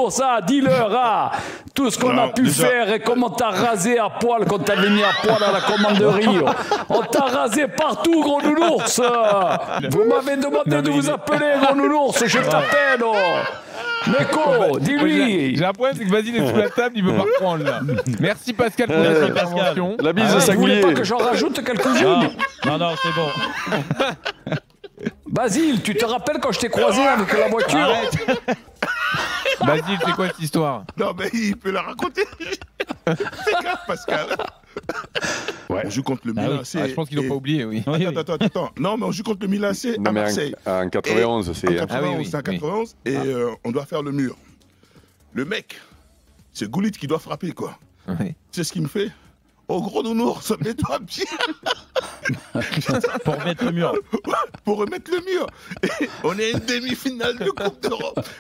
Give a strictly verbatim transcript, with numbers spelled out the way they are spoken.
nounours, ah, dis-leur, ah, tout ce qu'on Non, a pu déjà- faire et comment t'as rasé à poil quand t'avais mis à poil à la commanderie. On t'a rasé partout, gros nounours. Vous m'avez demandé Non, de mais vous il est- appeler, gros nounours, je t'appelle. Oh. Neko, J'ai dis-lui. j'ai un problème, c'est que Basile est sous la table, il veut pas reprendre là. Merci Pascal pour Euh, cette Pascal. intervention. La bise Ah, de vous voulez Sagouillet. pas que j'en rajoute Non, quelques-unes? non, non, c'est bon. Basile, tu te rappelles quand je t'ai croisé avec la voiture? Arrête. Basile, c'est quoi cette histoire? Non, mais il peut la raconter. C'est grave, Pascal. On joue contre le Ah Milan oui. A C. Ah, je pense qu'ils n'ont et- pas oublié, oui. Oui, oui. Attends, attends, attends. Non, mais on joue contre le Milan A C Non, à mais Marseille. en, en quatre-vingt-onze, En c'est. quatre-vingt-onze, Ah oui, oui, c'est en oui. quatre-vingt-onze. Et euh, on doit faire le mur. Le mec, c'est Goulit qui doit frapper, quoi. Oui. C'est ce qu'il me fait. Oh, gros nounours, mets-toi bien Pour mettre le mur. pour remettre le mur. Et on est à une demi-finale de Coupe d'Europe.